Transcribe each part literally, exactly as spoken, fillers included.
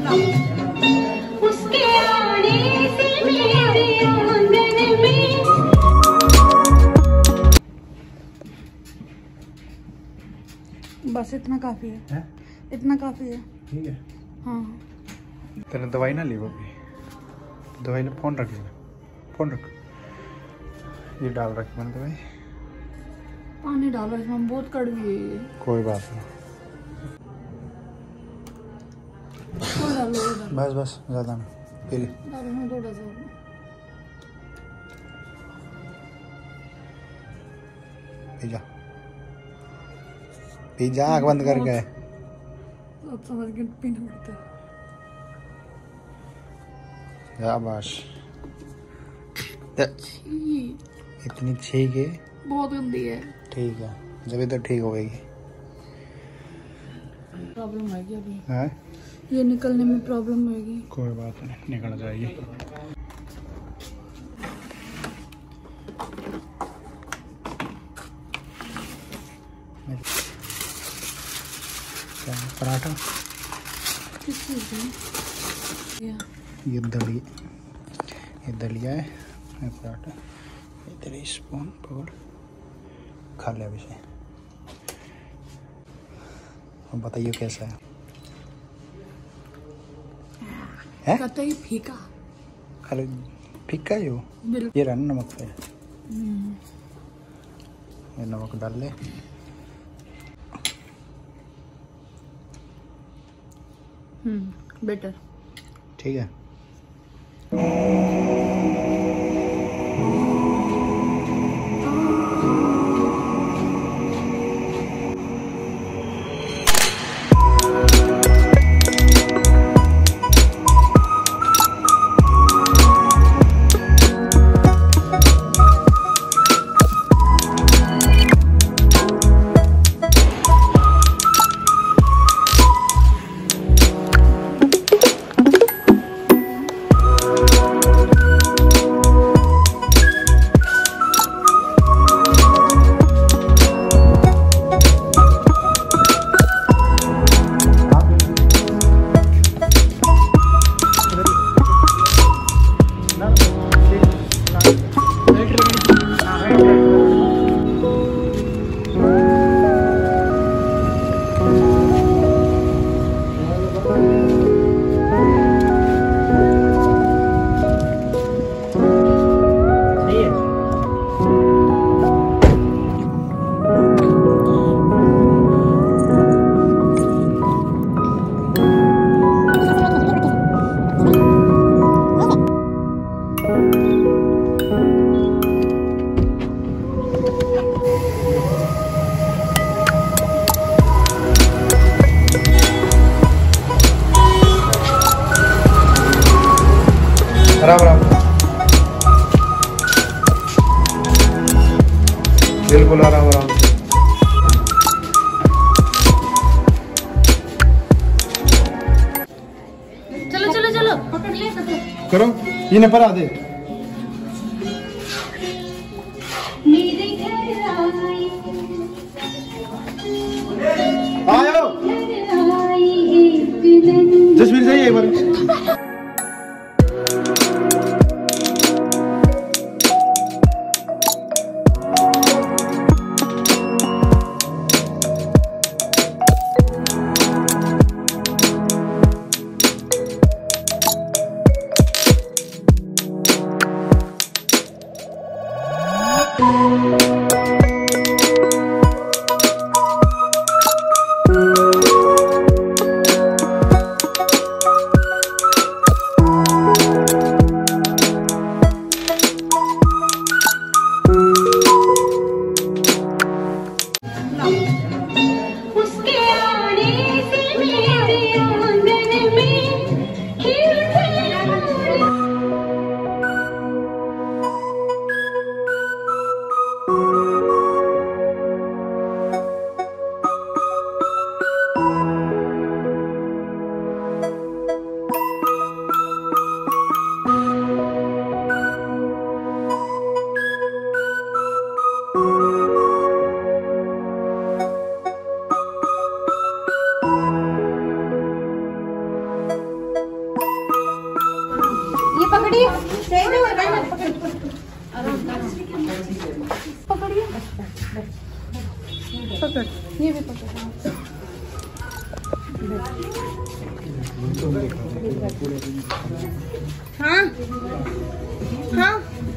उसके आने से मेरे आंगन में। बस इतना काफी है, है? इतना काफी है। ठीक है। हाँ तेरे दवाई ना ली वो भी, दवाई ले, फोन रख ले, फोन रख। ये डाल रखी मैंने दवाई। पानी डालो इसमें, बहुत कड़वी है। कोई बात नहीं, थोड़ा डालो, डालो। बस बस ज़्यादा नहीं, पी ले। डालो ना थोड़ा सा। पी जा, पी जा, आँख बंद करके। अब समझ के पीना पड़ता है। शाबाश। इतनी ठीक है, बहुत गंदी है। ठीक है, जब तो ठीक हो गई। प्रॉब्लम आएगी अभी, है? ये निकलने में प्रॉब्लम होगी। कोई बात नहीं, निकल जाएगी। क्या पराठा? किस चीज़ है? ये दलिया, ये दलिया है, ये पराठा। ये तेरी स्पून पकड़, खा ले अभी से। अब बताइए कैसा है? है? कतई फीका। अरे फीका ही हो। ये रहा ना नमक पे, ये नमक डाल ले। Hmm better. ठीक है। आराम आराम, बिल्कुल आराम आराम। चलो चलो चलो, पकड़ ले पकड़। करो, ये न पर आ दे। आयो जसवीर सही है एक बार। पकड़िए पकड़िए पकड़ ये भी पकड़ हाँ हाँ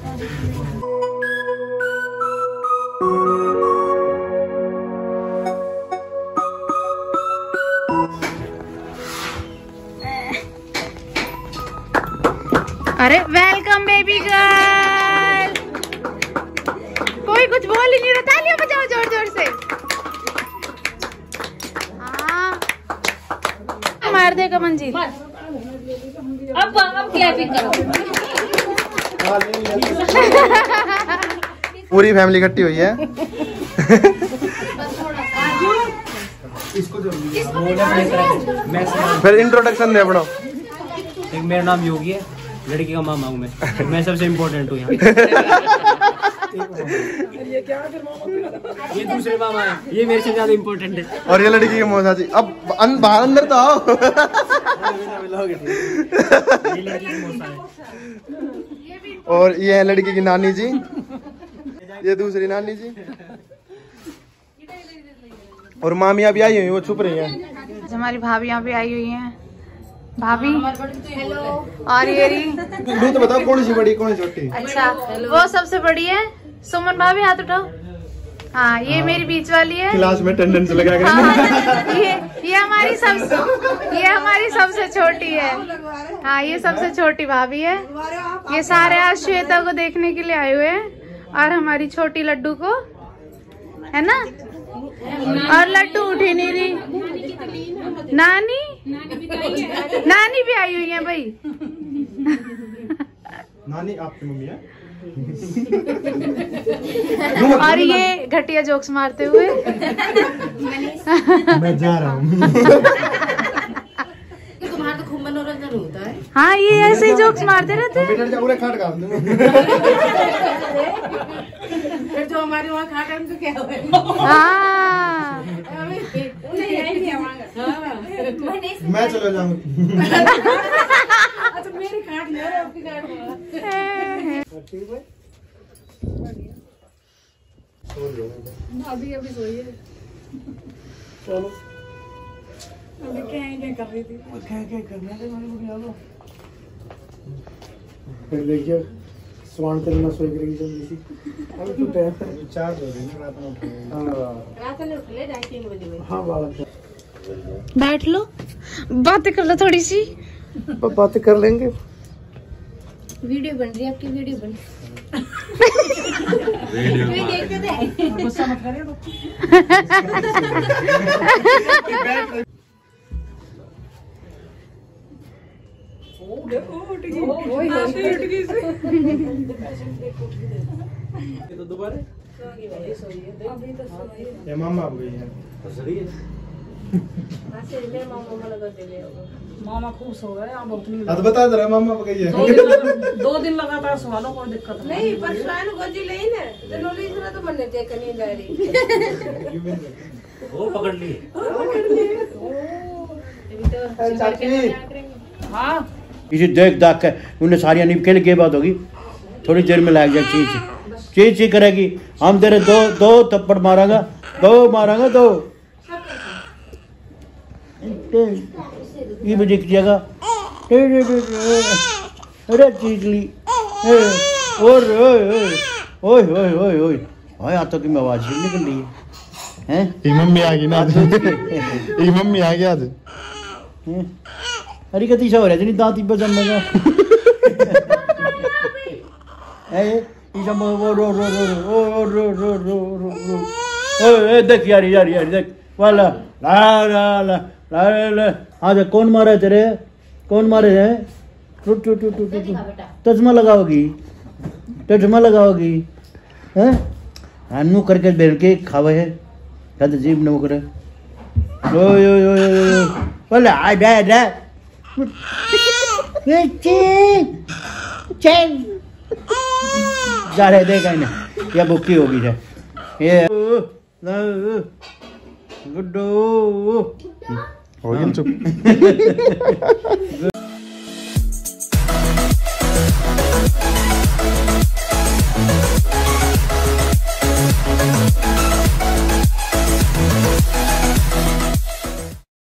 अरे वेलकम बेबी गर्ल। कोई कुछ बोल ही नहीं रहा, तालियां बजाओ जोर जोर से। हाँ मार देगा मंजीर। अब अब क्लैपिंग करो। पूरी फैमिली इकट्ठी हुई है। फिर इंट्रोडक्शन दे अपना। एक मेरा नाम योगी है, लड़की का मामा हूँ मैं मैं सबसे इम्पोर्टेंट हूँ यहाँ। ये दूसरे मामा है, ये मेरे से ज्यादा इम्पोर्टेंट है। और ये लड़की की मौसा जी। अब अन, बाहर अंदर तो आओ। ये लड़की की मौसा है। और ये है लड़की की नानी जी, ये दूसरी नानी जी। और मामियाँ भी आई हुई, वो छुप रही हैं। हमारी भाभी यहाँ पे आई हुई हैं। भाभी हेलो। और ये रही दूध तो बताओ कौन सी बड़ी कौन सी छोटी। अच्छा वो सबसे बड़ी है सुमन भाभी, हाथ उठाओ। हाँ ये मेरी बीच वाली है। क्लास में अटेंडेंस लगा कर। हाँ, ये ये हमारी सबसे ये हमारी सबसे छोटी है। हाँ ये सबसे छोटी भाभी है। ये सारे आज श्वेता को देखने के लिए आए हुए हैं और हमारी छोटी लड्डू को, है ना। और लड्डू उठी नहीं रही। नानी नानी भी आई हुई है भाई। नानी आपकी मम्मी है। और ये घटिया जोक्स मारते हुए मैं जा रहा हूँ। तुम्हारा तो खूब मनोरंजन होता है। हाँ ये ऐसे ही जोक्स मारते रहते हैं। पूरे खाट का फिर जो हमारे वहाँ खा कर क्या हुआ? हाँ मैं चला जाऊँ। अच्छा मेरी खाट ले रहा आपकी खाट अभी अभी सोई है। चलो अभी क्या क्या कर रही थी? क्या क्या करना है फिर देखिए स्वान करना सोई करेगी जल्दी सी। अभी तो टाइम चार हो रही है रात में। हां रात में उठ ले ढाई तीन बजे में। हां बात बैठ लो, बातें कर लो थोड़ी सी। बातें कर लेंगे। वीडियो बन रही है आपकी, वीडियो बन वीडियो देखते थे। गुस्सा मत करिए। तो दोबारा ये मामा आ गई है। मामा खूब सो रहा है। आप अपनी अब बता दे रहा मामा आ गई है। दो दिन लगातार सवा लो, कोई दिक्कत नहीं। पर स्वान गोजी ले ना जनोली इतना तो मनने ते कनी दारी वो पकड़ ली। चाची हाँ इसे देख दाख के उन्हें सारी निप के लिए बात होगी। थोड़ी देर में लाग जाए चीज चीज चीज करेगी। हम तेरे दो दो थप्पड़ मारांगा, दो मारांगा दो। ये मुझे जगह अरे चीज ली और ओए ओए ओए ओए ओए हाथों की में आवाज निकल रही है। हैं ये मम्मी आ गई ना। ये मम्मी आ गया आज। अरे कती सा हो रहा है दांती पर जमेगा। ए ये जम वो रो रो रो रो रो रो रो रो ओ देख यार यार यार देख वाला ला ला ला ला ला आज कौन मारा है तेरे? कौन मारे है? टूट टूट टूट टूट चश्मा लगाओगी, चश्मा लगाओगी हैं? अन्नू करके बेर के खावे है कद जीव न करे। ओ यो यो यो वाला आ डा डा ये चेन चेन जा रहे देखा ना या बुक्की होगी है ये गुड्डो हो गया चुप।